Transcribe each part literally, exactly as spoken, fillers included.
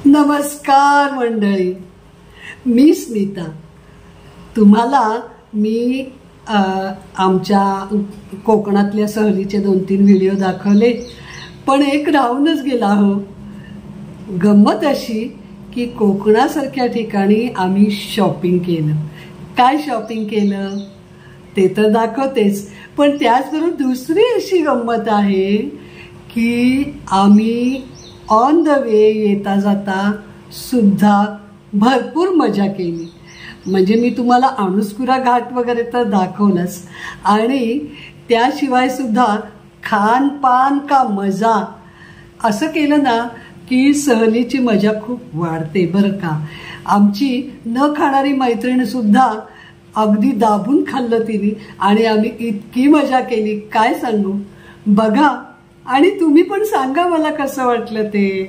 नमस्कार मंडळी, मी स्मिता. तुम्हाला मी आ, आमच्या कोकणातल्या सहलीचे दोन तीन व्हिडिओ दाखवले, पण एक राहूनच गेला हो. गंमत अशी की कोकणासारख्या ठिकाणी आम्ही शॉपिंग केलं. काय शॉपिंग केलं ते तर दाखवतेच, पण त्याचबरोबर दुसरी अशी गंमत आहे की आम्ही ऑन द वे येता जाता सुद्धा भरपूर मजा केली. म्हणजे मी तुम्हाला अणुस्कुरा घाट वगैरे तर दाखवलंच, आणि त्याशिवाय सुद्धा खानपान का मजा असं केलं ना की सहलीची मजा खूप वाढते बरं का. आमची न खाणारी मैत्रीणसुद्धा अगदी दाबून खाल्लं तिने, आणि आम्ही इतकी मजा केली काय सांगू. बघा आणि तुम्ही पण सांगा मला कसं वाटलं ते.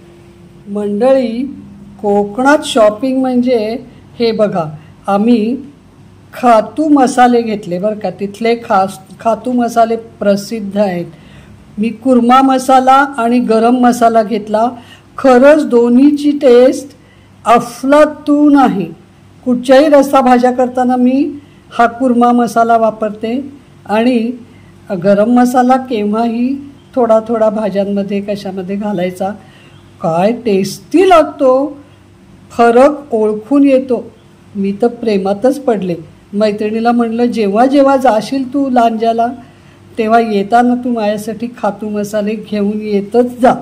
मंडळी, कोकणात शॉपिंग म्हणजे हे बघा, आम्ही खातू मसाले घेतले बरं का. तिथले खास खातू मसाले प्रसिद्ध आहेत. मी कुर्मा मसाला आणि गरम मसाला घेतला. खरंच दोन्हीची टेस्ट अफलातून आहे. कुठच्याही रस्सा भाज्या करताना मी हा कुर्मा मसाला वापरते, आणि गरम मसाला केव्हाही थोडा थोडा भाज्यांमध्ये कशामध्ये घालायचा. काय टेस्टी लागतो, फरक ओळखून येतो. मी तर प्रेमातच पडले. मैत्रिणीला म्हणलं, जेव्हा जेव्हा जाशील तू लांजाला तेव्हा येताना तू माझ्यासाठी खातू मसाले घेऊन येतच जा.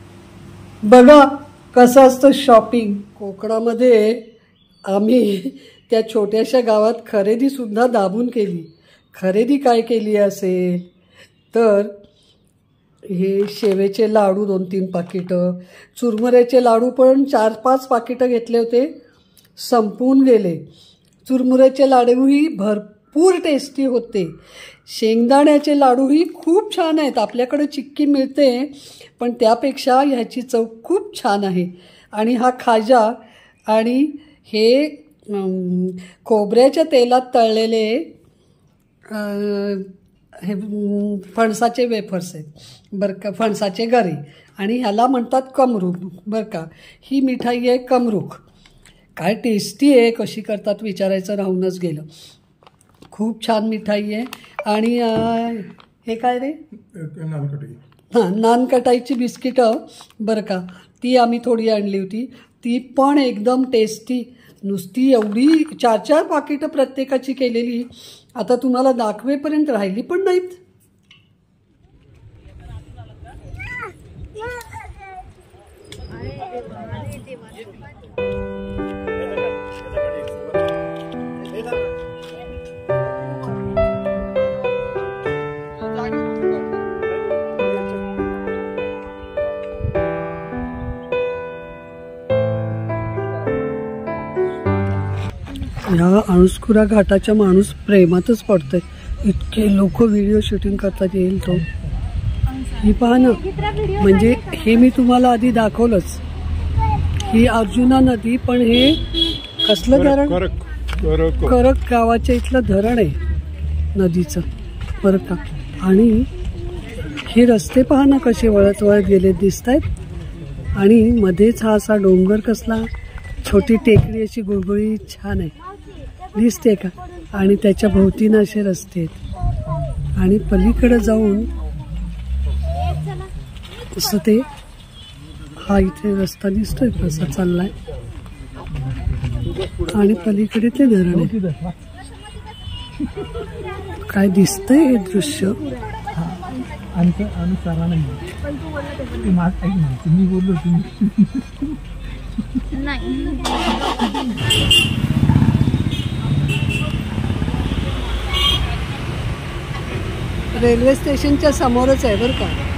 बघा कसं असतं शॉपिंग. कोकणामध्ये आम्ही त्या छोट्याशा गावात खरेदीसुद्धा दाबून केली. खरेदी काय केली असेल तर हे शेवेचे लाडू दोन तीन पाकिटं, चुरमुऱ्याचे लाडू पण चार पाच पाकिटं घेतले होते, संपून गेले. चुरमुऱ्याचे लाडूही भरपूर टेस्टी होते. शेंगदाण्याचे लाडूही खूप छान आहेत. आपल्याकडे चिक्की मिळते, पण त्यापेक्षा ह्याची चव खूप छान आहे. आणि हा खाजा आणि हे खोबऱ्याच्या तेलात तळलेले हे फणसाचे वेफर्स आहेत बरं का, फणसाचे गरे, आणि ह्याला म्हणतात कमरूक बरं का. ही मिठाई आहे कमरूक. काय टेस्टी आहे, कशी करतात विचारायचं राहूनच गेलं. खूप छान मिठाई आहे. आणि हे काय रे, हां नानकटाईची बिस्किटं बरं का, ती आम्ही थोडी आणली होती. ती पण एकदम टेस्टी. नुसती एवढी चार चार पाकिटं प्रत्येकाची केलेली, आता तुम्हाला दाखवेपर्यंत राहिली पण नाहीत. ह्या अणुस्कुरा घाटाच्या माणूस प्रेमातच पडतंय. इतके लोक व्हिडिओ शूटिंग करतात येईल तो. ही पहा ना, म्हणजे हे मी तुम्हाला आधी दाखवलंच. ही अर्जुना नदी, पण हे कसलं धरण, करक गावाच्या इथलं धरण आहे नदीचं बरं का. आणि हे रस्ते पहा ना कसे वळत वळत गेले दिसत आहेत. आणि मध्येच हा असा डोंगर कसला, छोटी टेकडी अशी गुळगुळी छान आहे दिसते का. आणि त्याच्या भोवतीनं असे रस्ते आहेत. आणि पलीकडे जाऊन असं ते हा इथे रस्ता दिसतोय कसा चाललाय, आणि पलीकडे ते धरण आहे. काय दिसतंय हे दृश्य. रेल्वे स्टेशनच्या समोरच आहे बरं का.